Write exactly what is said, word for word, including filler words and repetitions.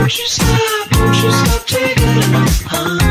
Won't you stop, won't you stop taking it, huh?